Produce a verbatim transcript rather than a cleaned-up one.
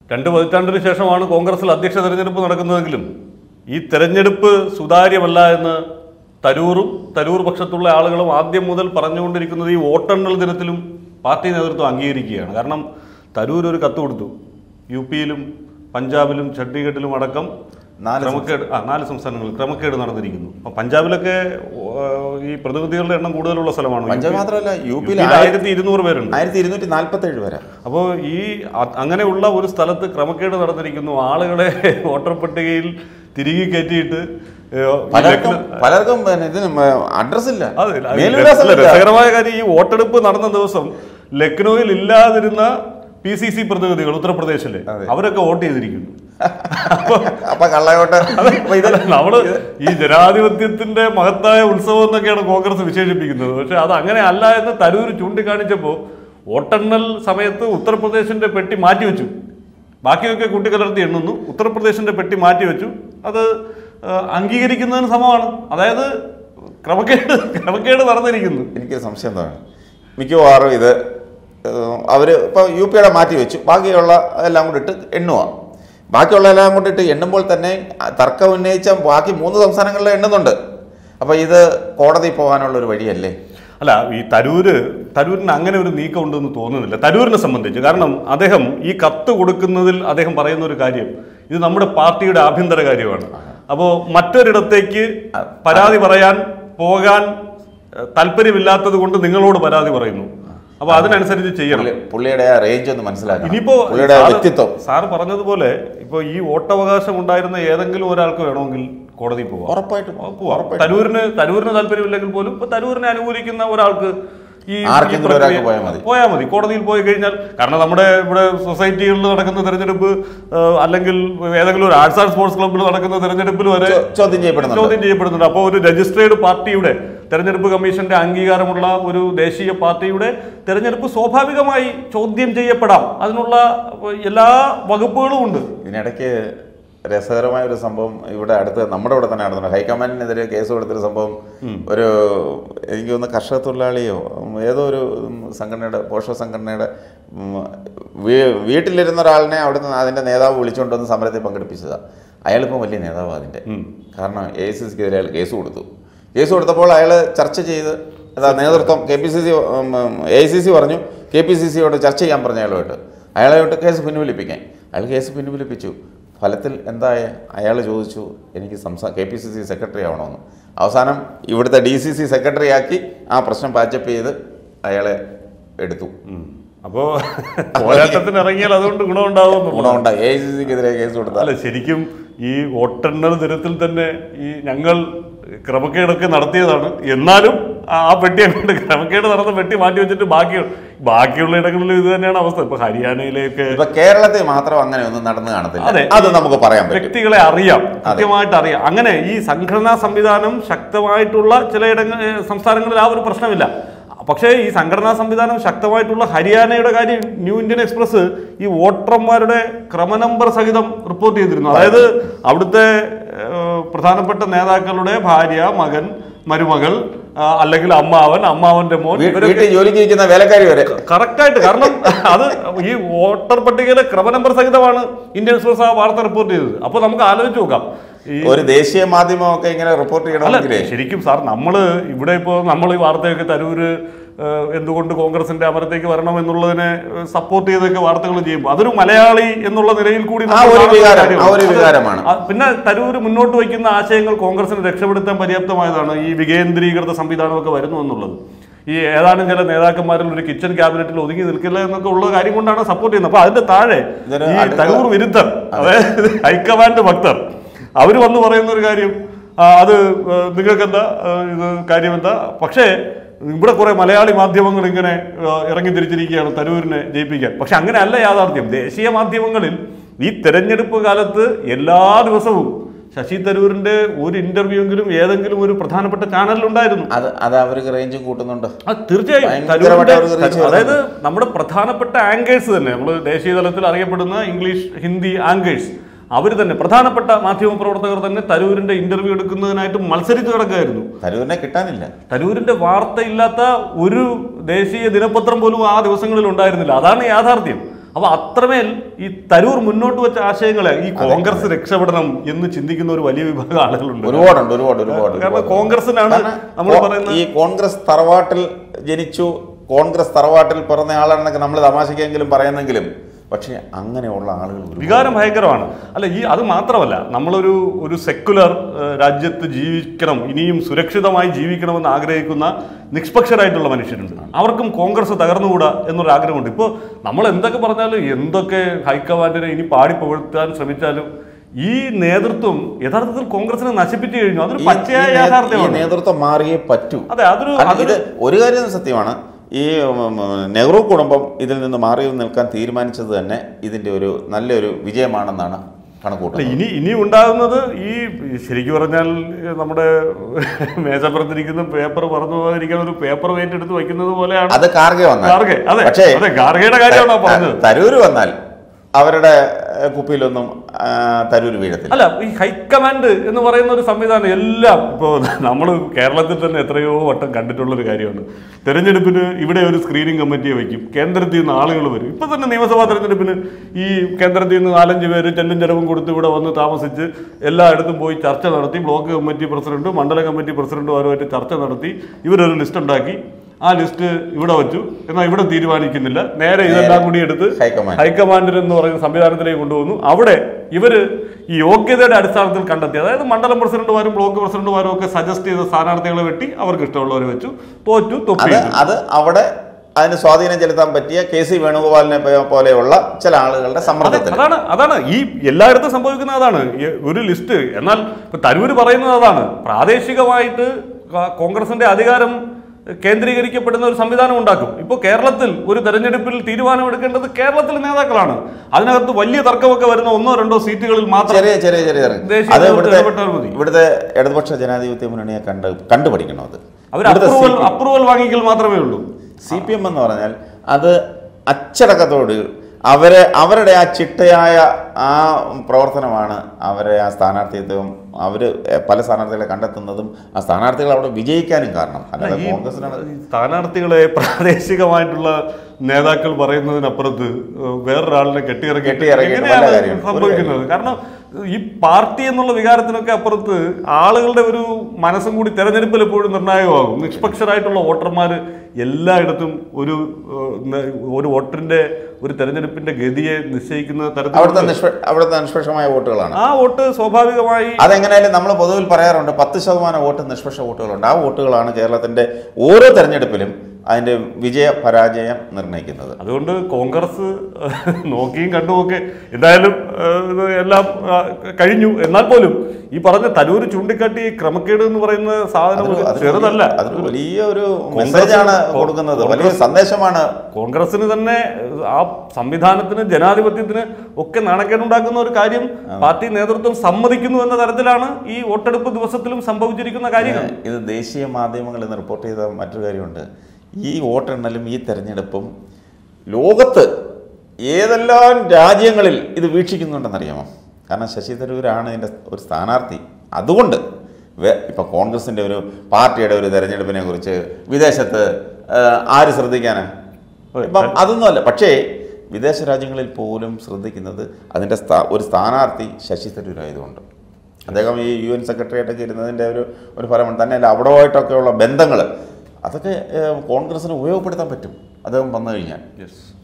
രണ്ട് പതിറ്റാണ്ടിന് ശേഷമാണ് കോൺഗ്രസിൽ അധ്യക്ഷ തെരഞ്ഞെടുപ്പ് നടക്കുന്നതെങ്കിലും ഈ തെരഞ്ഞെടുപ്പ് സുതാര്യമല്ല എന്ന് തരൂറും തരൂർ പക്ഷത്തുള്ള ആളുകളും ആദ്യം മുതൽ പറഞ്ഞുകൊണ്ടിരിക്കുന്നത് ഈ വോട്ടെണ്ണൽ ദിനത്തിലും പാർട്ടി നേതൃത്വം അംഗീകരിക്കുകയാണ്. കാരണം തരൂർ ഒരു കത്ത് കൊടുത്തു. യു പിയിലും പഞ്ചാബിലും ഛത്തീസ്ഗഡിലും അടക്കം ക്രമക്കേട് ആ നാല് സംസ്ഥാനങ്ങളിൽ ക്രമക്കേട് നടന്നിരിക്കുന്നു. അപ്പോൾ പഞ്ചാബിലൊക്കെ ഈ പ്രതിനിധികളുടെ എണ്ണം കൂടുതലുള്ള സ്ഥലമാണ്. പഞ്ചാബ് മാത്രമല്ല, യു പിയിൽ ആയിരത്തി ഇരുന്നൂറ് പേരുണ്ട്, ആയിരത്തി ഇരുന്നൂറ്റി നാൽപ്പത്തി ഏഴ് പേര്. അപ്പോൾ ഈ അങ്ങനെയുള്ള ഒരു സ്ഥലത്ത് ക്രമക്കേട് നടന്നിരിക്കുന്നു. ആളുകളെ വോട്ടർ പട്ടികയിൽ തിരികെ കയറ്റിയിട്ട് പലർക്കും പലർക്കും ഇതിന് അഡ്രസ് ഇല്ല. രസകരമായ കാര്യം, ഈ വോട്ടെടുപ്പ് നടന്ന ദിവസം ലക്നൌവിൽ ഇല്ലാതിരുന്ന പി സി സി പ്രതിനിധികൾ ഉത്തർപ്രദേശിലെ അവരൊക്കെ വോട്ട് ചെയ്തിരിക്കുന്നു. അപ്പൊ കള്ളവോട്ട് നമ്മള് ഈ ജനാധിപത്യത്തിന്റെ മഹത്തായ ഉത്സവം എന്നൊക്കെയാണ് കോൺഗ്രസ് വിശേഷിപ്പിക്കുന്നത്. പക്ഷെ അത് അങ്ങനെ അല്ല എന്ന് തരൂർ ചൂണ്ടിക്കാണിച്ചപ്പോൾ വോട്ടെണ്ണൽ സമയത്ത് ഉത്തർപ്രദേശിന്റെ പെട്ടി മാറ്റിവെച്ചു. ബാക്കിയൊക്കെ കൂട്ടിക്കലർത്തി എണ്ണുന്നു, ഉത്തർപ്രദേശിന്റെ പെട്ടി മാറ്റിവെച്ചു. അത് അംഗീകരിക്കുന്നതിന് സമമാണ്. അതായത് ക്രമക്കേട് ക്രമക്കേട് നടന്നിരിക്കുന്നു. എനിക്ക് സംശയം എന്താണ്, മിക്കവാറും ഇത് അവർ ഇപ്പോൾ യു പിയുടെ മാറ്റി വെച്ചു, ബാക്കിയുള്ള എല്ലാം കൊണ്ടിട്ട് എണ്ണുക. ബാക്കിയുള്ള എല്ലാം കൊണ്ടിട്ട് എണ്ണുമ്പോൾ തന്നെ തർക്കം ഉന്നയിച്ച ബാക്കി മൂന്ന് സംസ്ഥാനങ്ങളിലെ എണ്ണുന്നുണ്ട്. അപ്പോൾ ഇത് കോടതി പോകാനുള്ള ഒരു വഴിയല്ലേ? അല്ല, ഈ തരൂര് തരൂരിന് അങ്ങനെ ഒരു നീക്കം ഉണ്ടെന്ന് തോന്നുന്നില്ല തരൂരിനെ സംബന്ധിച്ച്. കാരണം അദ്ദേഹം ഈ കത്ത് കൊടുക്കുന്നതിൽ അദ്ദേഹം പറയുന്ന ഒരു കാര്യം, ഇത് നമ്മുടെ പാർട്ടിയുടെ ആഭ്യന്തര കാര്യമാണ്. അപ്പോൾ മറ്റൊരിടത്തേക്ക് പരാതി പറയാൻ പോകാൻ താല്പര്യമില്ലാത്തത് കൊണ്ട് നിങ്ങളോട് പരാതി പറയുന്നു. അപ്പൊ അതിനനുസരിച്ച് ചെയ്യണം. പുള്ളിയുടെ റേഞ്ച് ഒന്ന് മനസ്സിലാക്കണം. ഇനിയിപ്പോ വ്യക്തിത്വം സാറ് പറഞ്ഞതുപോലെ ഇപ്പൊ ഈ വോട്ടവകാശം ഉണ്ടായിരുന്ന ഏതെങ്കിലും ഒരാൾക്ക് വേണമെങ്കിൽ കോടതി പോവാം, ഉറപ്പായിട്ടും പോവാം. തരൂരിന് തരൂരിന് താല്പര്യമില്ലെങ്കിൽ പോലും ഇപ്പൊ തരൂരിനെ അനുകൂലിക്കുന്ന ഒരാൾക്ക് ഈ പോയാൽ മതി. കോടതിയിൽ പോയി കഴിഞ്ഞാൽ, കാരണം നമ്മുടെ ഇവിടെ സൊസൈറ്റികളിൽ നടക്കുന്ന തെരഞ്ഞെടുപ്പ് അല്ലെങ്കിൽ ഏതെങ്കിലും ഒരു ആർട്സ് ആൻഡ് സ്പോർട്സ് ക്ലബ്ബിൽ നടക്കുന്ന തെരഞ്ഞെടുപ്പിൽ വരെ ചോദ്യം ചെയ്യപ്പെടുന്നു ചോദ്യം ചെയ്യപ്പെടുന്നുണ്ട് അപ്പോൾ ഒരു രജിസ്ട്രേഡ് പാർട്ടിയുടെ തെരഞ്ഞെടുപ്പ് കമ്മീഷന്റെ അംഗീകാരമുള്ള ഒരു ദേശീയ പാർട്ടിയുടെ തെരഞ്ഞെടുപ്പ് സ്വാഭാവികമായി ചോദ്യം ചെയ്യപ്പെടാം. അതിനുള്ള എല്ലാ വകുപ്പുകളും ഉണ്ട്. ഇതിനിടയ്ക്ക് രസകരമായ ഒരു സംഭവം ഇവിടെ അടുത്ത് നമ്മുടെ ഇവിടെ തന്നെ നടന്നു. ഹൈക്കമാൻഡിനെതിരെ കേസ് കൊടുത്തൊരു സംഭവം, ഒരു എനിക്ക് തോന്നുന്നു കർഷക തൊഴിലാളിയോ ഏതോ ഒരു സംഘടനയുടെ പോഷക സംഘടനയുടെ വീട്ടിലിരുന്ന ഒരാളിനെ അവിടുന്ന് അതിൻ്റെ നേതാവ് വിളിച്ചുകൊണ്ടുവന്ന് സമരത്തിൽ പങ്കെടുപ്പിച്ചതാണ്. അയാളിപ്പം വലിയ നേതാവാണ് അതിൻ്റെ. കാരണം എ ഐ സി സിക്കെതിരെ അയാൾ കേസ് കൊടുത്തു. കേസ് കൊടുത്തപ്പോൾ അയാൾ ചർച്ച ചെയ്ത് അതാ നേതൃത്വം K P C C A I C C പറഞ്ഞു കെ പി സി സിയോട് ചർച്ച ചെയ്യാൻ പറഞ്ഞ അയാളുമായിട്ട് അയാളായിട്ട് കേസ് പിൻവലിപ്പിക്കാൻ. അയാൾ കേസ് പിൻവലിപ്പിച്ചു. ഫലത്തിൽ എന്തായ അയാൾ ചോദിച്ചു എനിക്ക് സംസ്ഥാന K P C C secretary ആവണമെന്ന്. അവസാനം ഇവിടുത്തെ ഡി സി സി സെക്രട്ടറി ആക്കി ആ പ്രശ്നം പാച്ചപ്പ് ചെയ്ത് അയാളെ എടുത്തു. അപ്പോൾ പോരാട്ടത്തിന് ഇറങ്ങിയാൽ അതുകൊണ്ട് ഗുണമുണ്ടാവും. ഗുണമുണ്ടായി. എ ഐ സി സിക്കെതിരെ കേസ് കൊടുത്താൽ. അല്ല, ശരിക്കും ഈ വോട്ടെണ്ണൽ ദിനത്തിൽ തന്നെ ഈ ഞങ്ങൾ ക്രമക്കേടൊക്കെ നടത്തിയതാണ്, എന്നാലും ആ പെട്ടി അങ്ങോട്ട് ക്രമക്കേട് നടന്ന പെട്ടി മാറ്റി വെച്ചിട്ട് ബാക്കി ബാക്കിയുള്ള ഇടങ്ങളിലും ഇത് തന്നെയാണ് അവസ്ഥ. ഇപ്പൊ ഹരിയാനയിലേക്ക് ഇപ്പൊ കേരളത്തിൽ മാത്രം അങ്ങനെ ഒന്നും നടന്നു കാണത്തില്ല. അതെ, അത് നമുക്ക് പറയാം. വ്യക്തികളെ അറിയാം, കൃത്യമായിട്ട് അറിയാം. അങ്ങനെ ഈ സംഘടനാ സംവിധാനം ശക്തമായിട്ടുള്ള ചിലയിടങ്ങൾ സംസ്ഥാനങ്ങളിൽ ആ ഒരു പ്രശ്നമില്ല. പക്ഷേ ഈ സംഘടനാ സംവിധാനം ശക്തമായിട്ടുള്ള ഹരിയാനയുടെ കാര്യം ന്യൂ ഇന്ത്യൻ എക്സ്പ്രസ് ഈ വോട്ടർമാരുടെ ക്രമനമ്പർ സഹിതം റിപ്പോർട്ട് ചെയ്തിരുന്നു. അതായത് അവിടുത്തെ പ്രധാനപ്പെട്ട നേതാക്കളുടെ ഭാര്യ, മകൻ, മരുമകൾ, അല്ലെങ്കിൽ അമ്മാവൻ, അമ്മാവന്റെ മോൻ, ജോലിക്ക് ഇരിക്കുന്ന വേലക്കാരി വരെ കറക്റ്റായിട്ട്. കാരണം അത് ഈ വോട്ടർ പട്ടികയിലെ ക്രമനമ്പർ സഹിതമാണ് ഇന്ത്യൻ എക്സ്പ്രസ് ആ വാർത്ത റിപ്പോർട്ട് ചെയ്തത്. അപ്പോൾ നമുക്ക് ആലോചിച്ച് നോക്കാം, ഒരു ദേശീയ മാധ്യമമൊക്കെ ഇങ്ങനെ റിപ്പോർട്ട് ചെയ്യണമെങ്കിലേ. ശരിക്കും സാർ, നമ്മൾ ഇവിടെ ഇപ്പോൾ നമ്മൾ ഈ വാർത്തയൊക്കെ തരൂര് എന്തുകൊണ്ട് കോൺഗ്രസിന്റെ അമരത്തേക്ക് വരണം എന്നുള്ളതിനെ സപ്പോർട്ട് ചെയ്തൊക്കെ വാർത്തകൾ ചെയ്യുമ്പോൾ അതൊരു മലയാളി എന്നുള്ള നിലയിൽ കൂടി പിന്നെ തരൂര് മുന്നോട്ട് വയ്ക്കുന്ന ആശയങ്ങൾ കോൺഗ്രസിനെ രക്ഷപ്പെടുത്താൻ പര്യാപ്തമായതാണ്. ഈ വികേന്ദ്രീകൃത സംവിധാനമൊക്കെ വരുന്നു എന്നുള്ളത്, ഈ ഏതാനും ചില നേതാക്കന്മാരിൽ ഒരു കിച്ചൺ ക്യാബിനറ്റിൽ ഒതുങ്ങി നിൽക്കില്ല എന്നൊക്കെ ഉള്ള കാര്യം കൊണ്ടാണ് സപ്പോർട്ട് ചെയ്യുന്നത്. അപ്പൊ അതിന്റെ താഴെ ഈ തരൂർ വിരുദ്ധർ, അതായത് ഹൈക്കമാൻഡ് ഭക്തർ, അവർ വന്ന് പറയുന്ന ഒരു കാര്യം, അത് നിങ്ങൾക്കെന്താ ഇത് കാര്യമെന്താ. പക്ഷേ ഇവിടെ കുറെ മലയാളി മാധ്യമങ്ങൾ ഇങ്ങനെ ഇറങ്ങി തിരിച്ചിരിക്കുകയാണ് തരൂരിനെ ജയിപ്പിക്കാൻ. പക്ഷെ അങ്ങനെ അല്ല യാഥാർത്ഥ്യം. ദേശീയ മാധ്യമങ്ങളിൽ ഈ തെരഞ്ഞെടുപ്പ് കാലത്ത് എല്ലാ ദിവസവും ശശി തരൂരിന്റെ ഒരു ഇന്റർവ്യൂ എങ്കിലും ഏതെങ്കിലും ഒരു പ്രധാനപ്പെട്ട ചാനലിലുണ്ടായിരുന്നു. അത് അത് അവർക്ക് റേഞ്ച് കൂട്ടുന്നുണ്ട്. അത് തീർച്ചയായും. അതായത് നമ്മുടെ പ്രധാനപ്പെട്ട ആങ്കേഴ്സ് തന്നെ, നമ്മൾ ദേശീയ തലത്തിൽ അറിയപ്പെടുന്ന ഇംഗ്ലീഷ്, ഹിന്ദി ആങ്കേഴ്സ്, അവർ തന്നെ പ്രധാനപ്പെട്ട മാധ്യമ പ്രവർത്തകർ തന്നെ തരൂരിന്റെ ഇന്റർവ്യൂ എടുക്കുന്നതിനായിട്ട് മത്സരിച്ച് കിടക്കുകയായിരുന്നു. തരൂരിനെ കിട്ടാനില്ല. തരൂരിന്റെ വാർത്തയില്ലാത്ത ഒരു ദേശീയ ദിനപത്രം പോലും ആ ദിവസങ്ങളിൽ ഉണ്ടായിരുന്നില്ല. അതാണ് യാഥാർത്ഥ്യം. അപ്പൊ അത്രമേൽ ഈ തരൂർ മുന്നോട്ട് വെച്ച ആശയങ്ങളെ ഈ കോൺഗ്രസ് രക്ഷപ്പെടണം എന്ന് ചിന്തിക്കുന്ന ഒരു വലിയ വിഭാഗം ആളുകളുണ്ട്. ഒരുപാടുണ്ട് ഒരുപാട് ഒരുപാട് കാരണം കോൺഗ്രസിനാണ് നമ്മൾ പറയുന്നത്. ഈ കോൺഗ്രസ് തറവാട്ടിൽ ജനിച്ചു, കോൺഗ്രസ് തറവാട്ടിൽ പിറന്ന ആളാണെന്നൊക്കെ നമ്മൾ തമാശക്കെങ്കിലും പറയുന്നെങ്കിലും പക്ഷേ അങ്ങനെയുള്ള ആളുകൾ വികാരം ഭയങ്കരമാണ്. അല്ല, ഈ അത് മാത്രമല്ല, നമ്മളൊരു ഒരു സെക്കുലർ രാജ്യത്ത് ജീവിക്കണം, ഇനിയും സുരക്ഷിതമായി ജീവിക്കണമെന്ന് ആഗ്രഹിക്കുന്ന നിഷ്പക്ഷരായിട്ടുള്ള മനുഷ്യരുണ്ട്. അവർക്കും കോൺഗ്രസ് തകർന്നുകൂടാ എന്നൊരു ആഗ്രഹമുണ്ട്. ഇപ്പോൾ നമ്മൾ എന്തൊക്കെ പറഞ്ഞാലും, എന്തൊക്കെ ഹൈക്കമാൻഡിനെ ഇനി പാടി പുകഴ്ത്താൻ ശ്രമിച്ചാലും ഈ നേതൃത്വം യഥാർത്ഥത്തിൽ കോൺഗ്രസിനെ നശിപ്പിച്ചു കഴിഞ്ഞു. അതൊരു പച്ചയായ യാഥാർത്ഥ്യമാണ്. നേതൃത്വം മാറിയേ പറ്റൂ. അതെ, അതൊരു ഇത് ഒരു കാര്യം സത്യമാണ്. ഈ നെഹ്റു കുടുംബം ഇതിൽ നിന്ന് മാറി നിൽക്കാൻ തീരുമാനിച്ചത് തന്നെ ഇതിൻ്റെ ഒരു നല്ലൊരു വിജയമാണെന്നാണ് കണക്കൂട്ടുന്നത്. ഇനി ഇനി ഉണ്ടാകുന്നത് ഈ ശരിക്കും പറഞ്ഞാൽ നമ്മുടെ മേശപ്പുറത്തിരിക്കുന്ന പേപ്പർ പറഞ്ഞു പോകാതിരിക്കാൻ ഒരു പേപ്പർ വെയിറ്റ് എടുത്ത് വയ്ക്കുന്നത് പോലെയാണ്. അത് കാർഗെ വന്നാൽ. കാർഗെ, അതെ, പക്ഷേ കാർഗയുടെ കാര്യമാണോ പറഞ്ഞത്? തരൂര് വന്നാൽ അവരുടെ കുപ്പിയിലൊന്നും തരൂര് വീഴത്തില്ല. അല്ല, ഈ ഹൈക്കമാൻഡ് എന്ന് പറയുന്ന ഒരു സംവിധാനം എല്ലാം ഇപ്പോൾ നമ്മൾ കേരളത്തിൽ തന്നെ എത്രയോ വട്ടം കണ്ടിട്ടുള്ളൊരു കാര്യമാണ്. തെരഞ്ഞെടുപ്പിന് ഇവിടെ ഒരു സ്ക്രീനിങ് കമ്മിറ്റിയെ വയ്ക്കും, കേന്ദ്രത്തിൽ നിന്ന് ആളുകൾ വരും. ഇപ്പം തന്നെ നിയമസഭാ തെരഞ്ഞെടുപ്പിന് ഈ കേന്ദ്രത്തിൽ നിന്ന് നാലഞ്ച് പേര് ചെല്ലും ചെലവും കൊടുത്ത് ഇവിടെ വന്ന് താമസിച്ച് എല്ലായിടത്തും പോയി ചർച്ച നടത്തി, ബ്ലോക്ക് കമ്മിറ്റി പ്രസിഡന്റും മണ്ഡല കമ്മിറ്റി പ്രസിഡന്റുമാരുമായിട്ട് ചർച്ച നടത്തി ഇവരൊരു ലിസ്റ്റ് ഉണ്ടാക്കി. ആ ലിസ്റ്റ് ഇവിടെ വെച്ചു. എന്നാൽ ഇവിടെ തീരുമാനിക്കുന്നില്ല, നേരെ ഇതെല്ലാം കൂടി എടുത്ത് ഹൈക്കമാൻഡിൽ എന്ന് പറയുന്ന സംവിധാനത്തിലേക്ക് കൊണ്ടുവന്നു. അവിടെ ഇവര് ഈ യോഗ്യതയുടെ അടിസ്ഥാനത്തിൽ കണ്ടെത്തി, അതായത് മണ്ഡലം പ്രസിഡന്റുമാരും ബ്ലോക്ക് പ്രസിഡന്റുമാരും ഒക്കെ സജസ്റ്റ് ചെയ്ത സ്ഥാനാർത്ഥികളെ വെട്ടി അവർക്ക് ഇഷ്ടമുള്ളവരെ വെച്ചു, തോറ്റു തൊപ്പി. അത് അവിടെ അതിന് സ്വാധീനം ചെലുത്താൻ പറ്റിയ കെ സി വേണുഗോപാലിനെ പോലെയുള്ള ചില ആളുകളുടെ സമ്മർദ്ദത്തിൽ. അതാണ് അതാണ് ഈ എല്ലായിടത്തും സംഭവിക്കുന്ന അതാണ് ഒരു ലിസ്റ്റ്. എന്നാൽ തരൂര് പറയുന്നത് അതാണ്, പ്രാദേശികമായിട്ട് കോൺഗ്രസിന്റെ അധികാരം കേന്ദ്രീകരിക്കപ്പെടുന്ന ഒരു സംവിധാനം ഉണ്ടാക്കും. ഇപ്പോൾ കേരളത്തിൽ ഒരു തെരഞ്ഞെടുപ്പിൽ തീരുമാനമെടുക്കേണ്ടത് കേരളത്തിലെ നേതാക്കളാണ്. അതിനകത്ത് വലിയ തർക്കമൊക്കെ വരുന്ന ഒന്നോ രണ്ടോ സീറ്റുകളിൽ മാത്രം ചെറിയ ചെറിയ ചെറിയ ഇവിടുത്തെ ഇടതുപക്ഷ ജനാധിപത്യ മുന്നണിയെ കണ്ട് കണ്ടുപഠിക്കണം. അത് അവർ അപ്രൂവൽ അപ്രൂവൽ വാങ്ങിക്കൽ മാത്രമേ ഉള്ളൂ. സി പി എം എന്ന് പറഞ്ഞാൽ അത് അച്ചടക്കത്തോട് അവരെ അവരുടെ ആ ചിട്ടയായ ആ പ്രവർത്തനമാണ് അവരെ ആ സ്ഥാനാർത്ഥിത്വം അവർ പല സ്ഥാനാർത്ഥികളെ കണ്ടെത്തുന്നതും ആ സ്ഥാനാർത്ഥികൾ അവിടെ വിജയിക്കാനും കാരണം. അല്ലാതെ കോൺഗ്രസിനാണ് സ്ഥാനാർത്ഥികളെ പ്രാദേശികമായിട്ടുള്ള നേതാക്കൾ പറയുന്നതിനപ്പുറത്ത് വേറൊരാളിനെ കെട്ടിയിറക്കി എങ്ങനെയാണ് സംഭവിക്കുന്നത്? കാരണം ഈ പാർട്ടി എന്നുള്ള വികാരത്തിനൊക്കെ അപ്പുറത്ത് ആളുകളുടെ ഒരു മനസ്സും കൂടി തെരഞ്ഞെടുപ്പിൽ എപ്പോഴും നിർണായകമാകും. നിഷ്പക്ഷരായിട്ടുള്ള വോട്ടർമാർ എല്ലായിടത്തും ഒരു ഒരു വോട്ടറിന്റെ ഒരു തെരഞ്ഞെടുപ്പിന്റെ ഗതിയെ നിശ്ചയിക്കുന്ന തരത്തിൽ അവിടുത്തെ നിഷ്പക്ഷമായ വോട്ടുകളാണ്. ആ വോട്ട് സ്വാഭാവികമായി അതെങ്ങനെയായാലും നമ്മൾ പൊതുവിൽ പറയാറുണ്ട് പത്ത് ശതമാനം വോട്ട് നിഷ്പക്ഷ വോട്ടുകളുണ്ട്. ആ വോട്ടുകളാണ് കേരളത്തിന്റെ ഓരോ തെരഞ്ഞെടുപ്പിലും അതിന്റെ വിജയ പരാജയം നിർണ്ണയിക്കുന്നത്. അതുകൊണ്ട് കോൺഗ്രസ് നോക്കിയും കണ്ടുമൊക്കെ എന്തായാലും എല്ലാം കഴിഞ്ഞു. എന്നാൽ പോലും ഈ പറഞ്ഞ തരൂര് ചൂണ്ടിക്കാട്ടി ക്രമക്കേട് എന്ന് പറയുന്ന സാധനം ചെറുതല്ല. അത് വലിയ ഒരു മെസ്സേജാണ് കൊടുക്കുന്നത്, വലിയ സന്ദേശമാണ്. കോൺഗ്രസിന് തന്നെ ആ സംവിധാനത്തിന് ജനാധിപത്യത്തിന് ഒക്കെ നാണക്കേടുണ്ടാക്കുന്ന ഒരു കാര്യം പാർട്ടി നേതൃത്വം സമ്മതിക്കുന്നു എന്ന തരത്തിലാണ് ഈ വോട്ടെടുപ്പ് ദിവസത്തിലും സംഭവിച്ചിരിക്കുന്ന കാര്യങ്ങൾ. ഇത് ദേശീയ മാധ്യമങ്ങളിൽ നിന്ന് റിപ്പോർട്ട് ചെയ്ത മറ്റൊരു കാര്യമുണ്ട്. ഈ വോട്ടെണ്ണലും ഈ തെരഞ്ഞെടുപ്പും ലോകത്ത് ഏതെല്ലാം രാജ്യങ്ങളിൽ ഇത് വീക്ഷിക്കുന്നുണ്ടെന്നറിയാമോ? കാരണം ശശി തരൂരാണ് ഇതിൻ്റെ ഒരു സ്ഥാനാർത്ഥി. അതുകൊണ്ട് ഇപ്പോൾ കോൺഗ്രസിൻ്റെ ഒരു പാർട്ടിയുടെ ഒരു തെരഞ്ഞെടുപ്പിനെ കുറിച്ച് വിദേശത്ത് ആര് ശ്രദ്ധിക്കാനാണ്? ഇപ്പം അതൊന്നുമല്ല. പക്ഷേ വിദേശ രാജ്യങ്ങളിൽ പോലും ശ്രദ്ധിക്കുന്നത് അതിൻ്റെ ഒരു സ്ഥാനാർത്ഥി ശശി തരൂരായതുകൊണ്ട്. അദ്ദേഹം ഈ യു എൻ സെക്രട്ടറിയായിട്ടൊക്കെ ഇരുന്നതിൻ്റെ ഒരു ഒരു ഫലമാണ്. തന്നെയല്ല അവിടെയായിട്ടൊക്കെയുള്ള ബന്ധങ്ങൾ അതൊക്കെ കോൺഗ്രസിന് ഉപയോഗപ്പെടുത്താൻ പറ്റും അദ്ദേഹം വന്നു കഴിഞ്ഞാൽ. യെസ്.